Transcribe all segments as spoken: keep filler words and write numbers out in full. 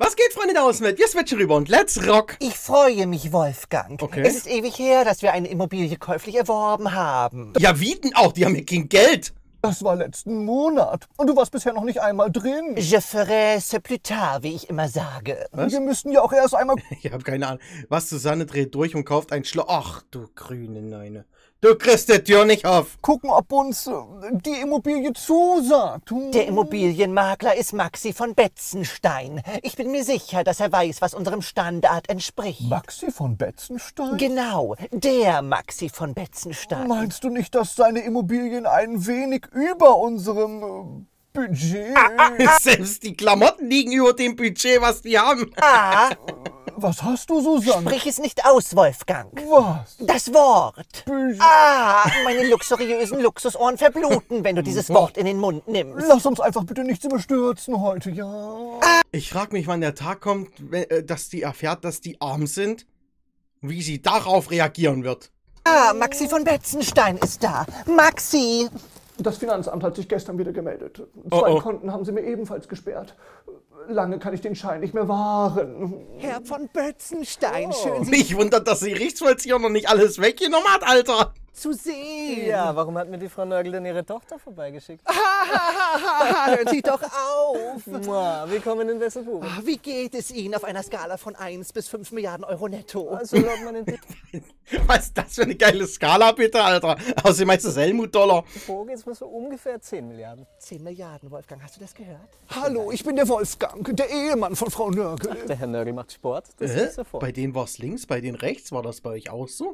Was geht, Freunde der Außenwelt? Wir switchen rüber und let's rock! Ich freue mich, Wolfgang. Okay. Es ist ewig her, dass wir eine Immobilie käuflich erworben haben. Ja, wie denn auch? Die haben ja kein Geld. Das war letzten Monat. Und du warst bisher noch nicht einmal drin. Je ferai ce plus tard, wie ich immer sage. Was? Wir müssten ja auch erst einmal... Ich habe keine Ahnung. Was, Susanne dreht durch und kauft ein Schloss. Ach, du grüne Neune. Du kriegst die Tür nicht auf. Gucken, ob uns äh, die Immobilie zusagt. Der Immobilienmakler ist Maxi von Betzenstein. Ich bin mir sicher, dass er weiß, was unserem Standard entspricht. Maxi von Betzenstein? Genau, der Maxi von Betzenstein. Meinst du nicht, dass seine Immobilien ein wenig über unserem äh, Budget... Ah, selbst die Klamotten liegen über dem Budget, was die haben. Ah, Was hast du, Susanne? sprich es nicht aus, Wolfgang. Was? Das Wort. Budget. Ah, meine luxuriösen Luxusohren verbluten, wenn du dieses Wort in den Mund nimmst. Lass uns einfach bitte nichts überstürzen heute, ja? Ich frage mich, wann der Tag kommt, wenn, äh, dass die erfährt, dass die arm sind. Wie sie darauf reagieren wird. Ah, Maxi von Betzenstein ist da. Maxi! Das Finanzamt hat sich gestern wieder gemeldet. Zwei Oh, oh. Konten haben sie mir ebenfalls gesperrt. Lange kann ich den Schein nicht mehr wahren. Herr von Betzenstein, schön Sie Mich wundert, dass die Gerichtsvollzieher noch nicht alles weggenommen hat, Alter. zu sehen. Ja, warum hat mir die Frau Nörgel denn ihre Tochter vorbeigeschickt? Hören Sie doch auf. Mua, willkommen in Wesselbuben. Wie geht es Ihnen auf einer Skala von eins bis fünf Milliarden Euro netto? Also laut meinen Was ist das für eine geile Skala, bitte, Alter? Außerdem heißt das Helmut-Dollar. Depot geht's mir so ungefähr zehn Milliarden. zehn Milliarden, Wolfgang, hast du das gehört? Hallo, ich bin der Wolfgang, der Ehemann von Frau Nörgel. Der Herr Nörgel macht Sport, das Hä? sehe ich sofort. Bei denen war es links, bei denen rechts. War das bei euch auch so?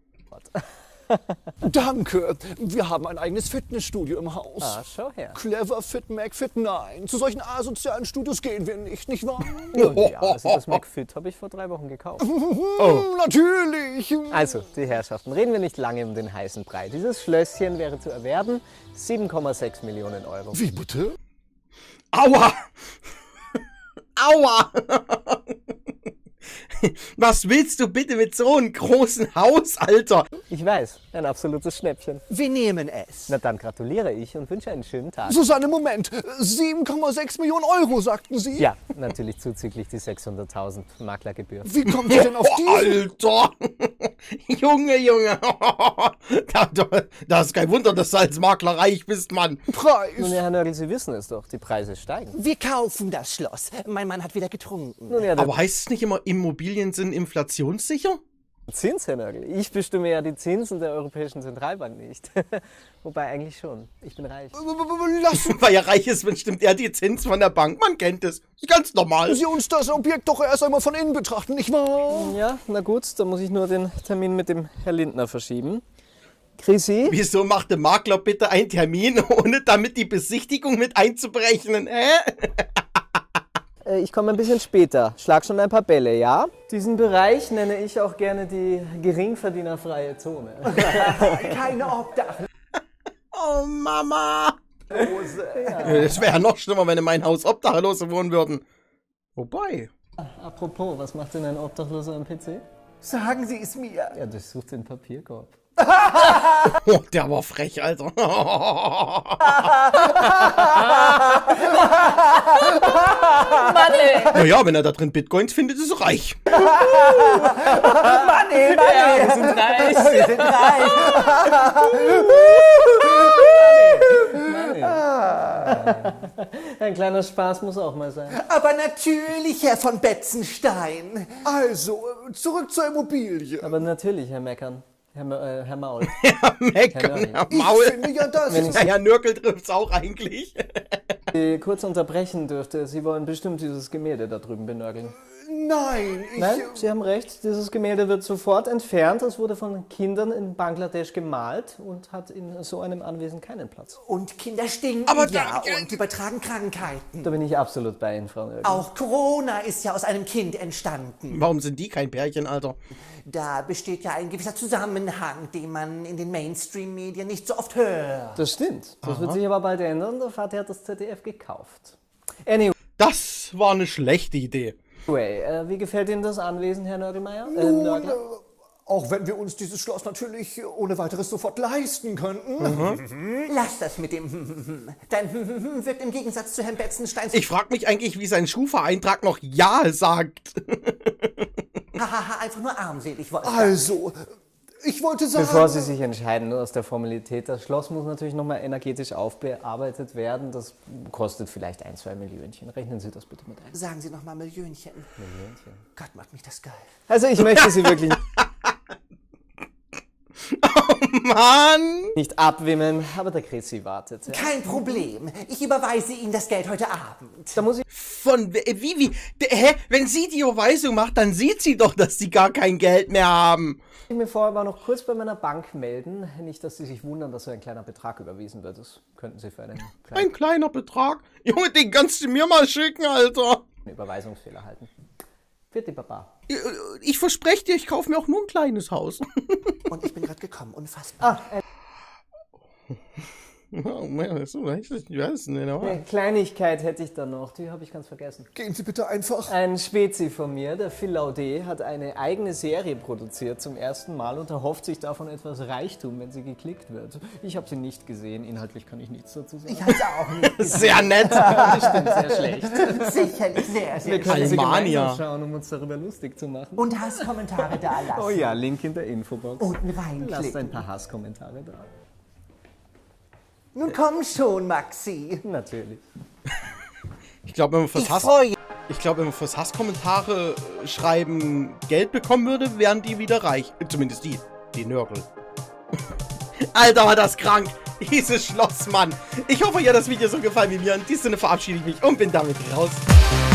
Danke. Wir haben ein eigenes Fitnessstudio im Haus. Ah, schau her. Clever Fit McFit, nein. Zu solchen asozialen Studios gehen wir nicht, nicht wahr? Nun ja, also das McFit habe ich vor drei Wochen gekauft. Oh. Natürlich. Also, die Herrschaften, reden wir nicht lange um den heißen Brei. Dieses Schlösschen wäre zu erwerben, sieben Komma sechs Millionen Euro. Wie bitte? Aua! Aua! Was willst du bitte mit so einem großen Haus, Alter? Ich weiß, ein absolutes Schnäppchen. Wir nehmen es. Na dann gratuliere ich und wünsche einen schönen Tag. Susanne, Moment. sieben Komma sechs Millionen Euro, sagten Sie? Ja, natürlich zuzüglich die sechshunderttausend Maklergebühr. Wie kommen Sie denn auf Oh, die? Alter! Junge, Junge! Da, da, das ist kein Wunder, dass du als Makler reich bist, Mann. Preis? Nun ja, Herr Nörgel, Sie wissen es doch, die Preise steigen. Wir kaufen das Schloss. Mein Mann hat wieder getrunken. Nun ja, der Aber heißt es nicht immer, Immobilien sind inflationssicher? Zins, Herr Nörgel. Ich bestimme ja die Zinsen der Europäischen Zentralbank nicht. Wobei eigentlich schon. Ich bin reich. Lassen Weil er reich ist, bestimmt er die Zins von der Bank. Man kennt es. Ist ganz normal. Sie uns das Objekt doch erst einmal von innen betrachten, nicht wahr? Ja, na gut, dann muss ich nur den Termin mit dem Herr Lindner verschieben. Chrissy? Wieso macht der Makler bitte einen Termin, ohne damit die Besichtigung mit einzuberechnen? Hä? Äh, ich komme ein bisschen später. Schlag schon ein paar Bälle, ja? Diesen Bereich nenne ich auch gerne die geringverdienerfreie Zone. Keine Obdachlosen. Oh, Mama! Ja. Das wäre ja noch schlimmer, wenn in mein Haus Obdachlose wohnen würden. Wobei. Apropos, was macht denn ein Obdachloser am P C? Sagen Sie es mir. Ja, durchsucht den Papierkorb. Oh, der war frech, Alter. Mann, ey. Naja, wenn er da drin Bitcoins findet, ist er reich. Mann, ey, Mann, ey. Wir sind reich! Wir sind reich. Ein kleiner Spaß muss auch mal sein. Aber natürlich, Herr von Betzenstein. Also, äh, zurück zur Immobilie. Aber natürlich, Herr Meckern. Herr, M- äh, Herr Maul. Herr Meckern, Nörgel. Herr Ich Maul. finde ja, das ist... Naja, Nörgel trifft's auch eigentlich. Sie kurz unterbrechen dürfte. Sie wollen bestimmt dieses Gemälde da drüben benörgeln. Nein, ich... Nein, Sie haben recht. Dieses Gemälde wird sofort entfernt. Es wurde von Kindern in Bangladesch gemalt und hat in so einem Anwesen keinen Platz. Und Kinder stinken, Aber ja, da- und übertragen Krankheiten. Da bin ich absolut bei Ihnen, Frau Nörgel. Auch Corona ist ja aus einem Kind entstanden. Warum sind die kein Pärchen, Alter? Da besteht ja ein gewisser Zusammenhang, den man in den Mainstream-Medien nicht so oft hört. Das stimmt. Das wird sich aber bald ändern. Der Vater hat das Z D F gekauft. Anyway, Das war eine schlechte Idee. äh, wie gefällt Ihnen das Anwesen, Herr Nörgelmeier? Äh, Nörgler? Auch wenn wir uns dieses Schloss natürlich ohne weiteres sofort leisten könnten. Mhm. Lass das mit dem Dein wird im Gegensatz zu Herrn Betzensteins... Ich frage mich eigentlich, wie sein Schufa-Eintrag noch Ja sagt. Hahaha, einfach nur armselig. Wolfgang. Also, ich wollte sagen... Bevor Sie sich entscheiden, nur aus der Formalität, das Schloss muss natürlich nochmal energetisch aufbearbeitet werden. Das kostet vielleicht ein, zwei Millionchen. Rechnen Sie das bitte mit ein. Sagen Sie noch mal Millionchen. Millionchen. Gott, macht mich das geil. Also ich möchte Sie wirklich Oh Mann! nicht abwimmeln, aber der Kretzi wartet. Ja. Kein Problem. Ich überweise Ihnen das Geld heute Abend. Da muss ich Von wie, wie, D- hä? Wenn sie die Überweisung macht, dann sieht sie doch, dass sie gar kein Geld mehr haben. mir vorher aber noch kurz bei meiner Bank melden. Nicht, dass Sie sich wundern, dass so ein kleiner Betrag überwiesen wird. Das könnten Sie für einen kleinen Ein kleiner Betrag? Junge, den kannst du mir mal schicken, Alter. Überweisungsfehler halten. Vierte Papa. Ich, ich verspreche dir, ich kaufe mir auch nur ein kleines Haus. Und ich bin gerade gekommen, unfassbar. Ah, äh, Oh Mann, so, ich weiß nicht, aber. eine Kleinigkeit hätte ich dann noch, die habe ich ganz vergessen. Gehen Sie bitte einfach. Ein Spezi von mir, der Phil Laudet, hat eine eigene Serie produziert zum ersten Mal und erhofft sich davon etwas Reichtum, wenn sie geklickt wird. Ich habe sie nicht gesehen, inhaltlich kann ich nichts dazu sagen. Ich habe es auch nicht gesehen. Sehr nett. Bestimmt sehr schlecht. Sicherlich sehr, Wir sehr können sie Almania. gemeinsam schauen, um uns darüber lustig zu machen. Und Hasskommentare da lassen. Oh ja, Link in der Infobox. Und Lasst ein reinklicken. paar Hasskommentare da. Nun komm schon, Maxi. Natürlich. Ich glaube, wenn man fürs Ich Hass, freue ich glaube, wenn man fürs Hasskommentare schreiben Geld bekommen würde, wären die wieder reich. Zumindest die, die Nörgel. Alter, war das krank. Dieses Schloss, Mann. Ich hoffe, euch hat das Video so gefallen wie mir. In diesem Sinne verabschiede ich mich und bin damit raus.